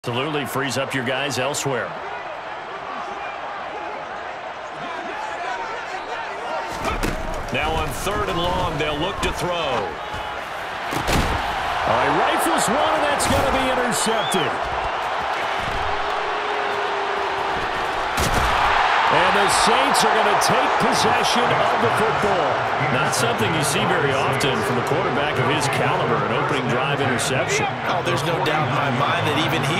Absolutely frees up your guys elsewhere. Now on 3rd and long, they'll look to throw. All right, rifles one, and that's going to be intercepted. And the Saints are going to take possession of the football. Not something you see very often from a quarterback of his caliber, an opening drive interception. Oh, there's no doubt in my mind that even he